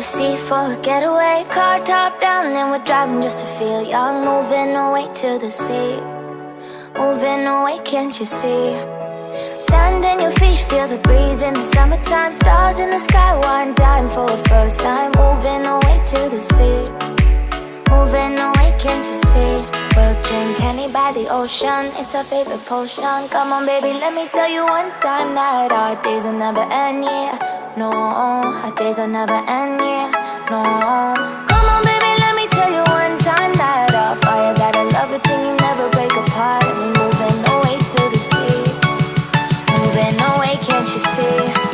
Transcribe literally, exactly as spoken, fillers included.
sea for a getaway. Car top down and we're driving just to feel young. Moving away to the sea, moving away, can't you see? Stand on your feet, feel the breeze in the summertime. Stars in the sky, one dime for a first time. Moving away to the sea, moving away, can't you see? We'll drink honey by the ocean, it's our favorite potion. Come on baby, let me tell you one time that our days will never end, yeah. No, our days will never end, yeah. No. Come on baby, let me tell you one time that our fire got a love routine, you never break apart. And we're moving away to the sea, moving away, can't you see?